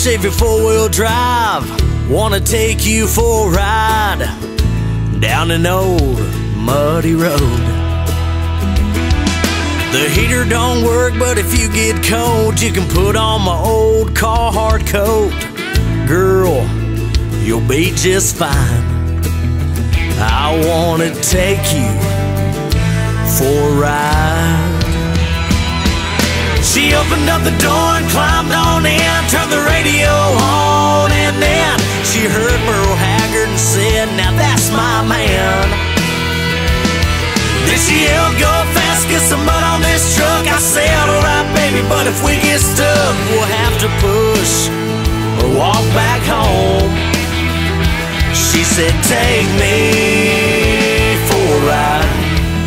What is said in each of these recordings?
Chevy four-wheel drive, wanna take you for a ride down an old muddy road. The heater don't work, but if you get cold, you can put on my old Carhartt coat. Girl, you'll be just fine. I wanna take you for a ride. She opened up the door and climbed on in, turned the radio on, and then she heard Merle Haggard and said, "Now that's my man." Then she yelled, "Go fast, get some mud on this truck." I said, "Alright baby, but if we get stuck, we'll have to push or walk back home." She said, "Take me for a ride.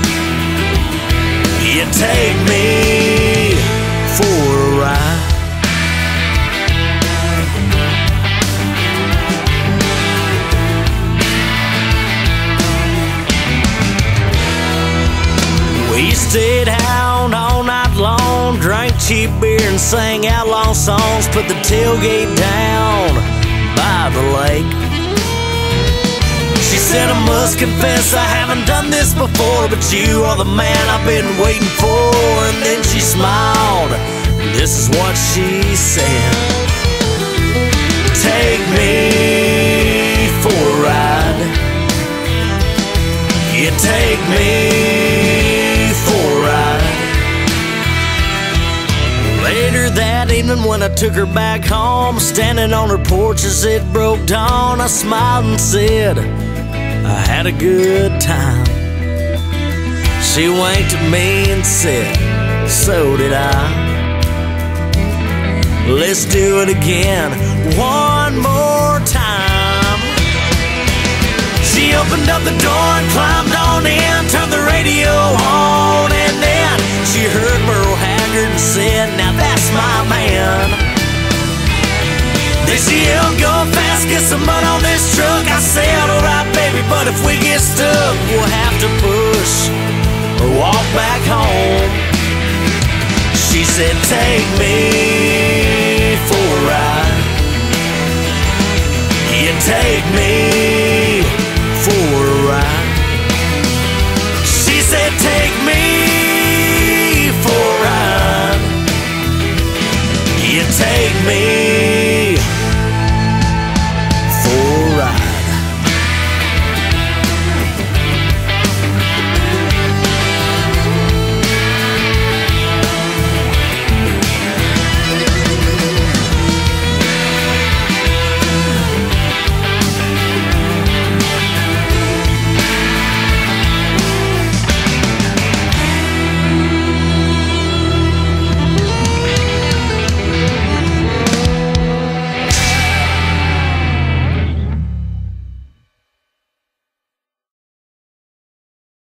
Yeah, take me for a ride." We stayed out all night long, drank cheap beer and sang outlaw songs, put the tailgate down by the lake. She said, "I must confess I haven't done this before, but you are the man I've been waiting for." And then she smiled. This is what she said: "Take me for a ride. Yeah, take me for a ride." Later that evening when I took her back home, standing on her porch as it broke dawn, I smiled and said, "I had a good time." She winked at me and said, "So did I. Let's do it again one more time." She opened up the door and climbed on in, turned the radio on, and then she heard Merle Haggard and said, "Now that's my man." Then she yelled, "Go fast, get some mud on this truck." I said, "Alright baby, but if we get stuck, we'll have to push or walk back home." She said, "Take me for a ride. Yeah, take me